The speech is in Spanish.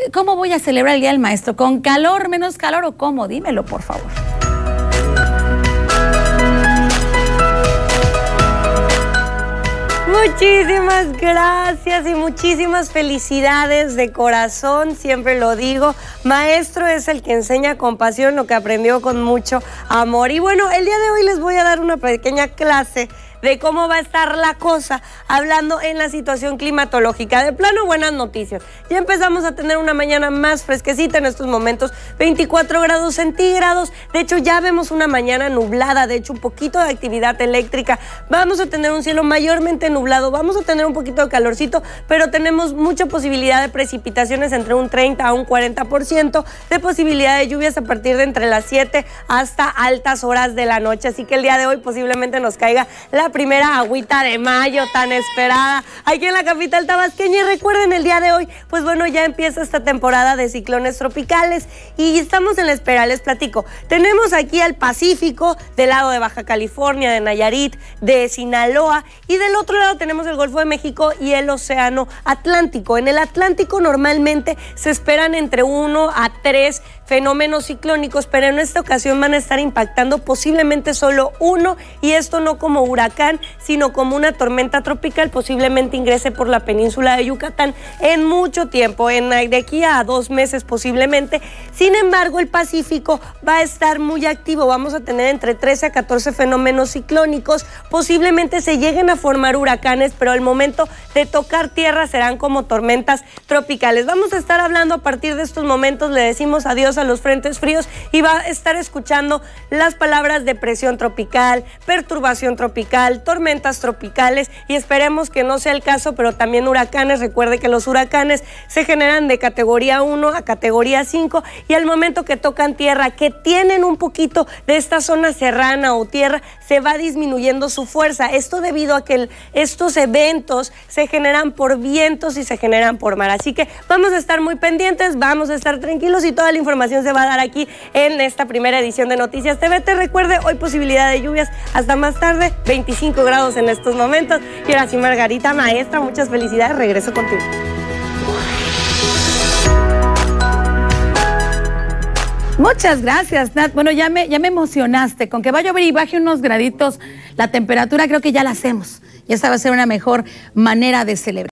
¿cómo voy a celebrar el Día del Maestro? ¿Con calor, menos calor o cómo? Dímelo, por favor. Muchísimas gracias y muchísimas felicidades de corazón, siempre lo digo. Maestro es el que enseña con pasión lo que aprendió con mucho amor. Y bueno, el día de hoy les voy a dar una pequeña clase de cómo va a estar la cosa hablando en la situación climatológica. De plano, buenas noticias. Ya empezamos a tener una mañana más fresquecita en estos momentos, 24 grados centígrados. De hecho, ya vemos una mañana nublada, de hecho, un poquito de actividad eléctrica. Vamos a tener un cielo mayormente nublado, vamos a tener un poquito de calorcito, pero tenemos mucha posibilidad de precipitaciones entre un 30 a un 40% de posibilidad de lluvias a partir de entre las 7 hasta altas horas de la noche. Así que el día de hoy posiblemente nos caiga la primera agüita de mayo tan esperada aquí en la capital tabasqueña. Y recuerden, el día de hoy, pues bueno, ya empieza esta temporada de ciclones tropicales y estamos en la espera. Les platico, tenemos aquí al Pacífico del lado de Baja California, de Nayarit, de Sinaloa, y del otro lado tenemos el Golfo de México y el Océano Atlántico. En el Atlántico normalmente se esperan entre 1 a 3 fenómenos ciclónicos, pero en esta ocasión van a estar impactando posiblemente solo uno, y esto no como huracán, sino como una tormenta tropical. Posiblemente ingrese por la península de Yucatán en mucho tiempo, de aquí a 2 meses posiblemente. Sin embargo, el Pacífico va a estar muy activo, vamos a tener entre 13 a 14 fenómenos ciclónicos, posiblemente se lleguen a formar huracanes, pero al momento de tocar tierra serán como tormentas tropicales. Vamos a estar hablando a partir de estos momentos, le decimos adiós a los frentes fríos y va a estar escuchando las palabras depresión tropical, perturbación tropical, tormentas tropicales, y esperemos que no sea el caso, pero también huracanes. Recuerde que los huracanes se generan de categoría 1 a categoría 5 y al momento que tocan tierra, que tienen un poquito de esta zona serrana o tierra, se va disminuyendo su fuerza. Esto debido a que estos eventos se generan por vientos y se generan por mar. Así que vamos a estar muy pendientes, vamos a estar tranquilos y toda la información se va a dar aquí en esta primera edición de Noticias TVT. Recuerde, hoy posibilidad de lluvias hasta más tarde, 25 grados en estos momentos. Y ahora sí, Margarita, maestra, muchas felicidades, regreso contigo. Muchas gracias, Nat. Bueno, ya me emocionaste. Con que va a llover y baje unos graditos la temperatura, creo que ya la hacemos. Y esta va a ser una mejor manera de celebrar.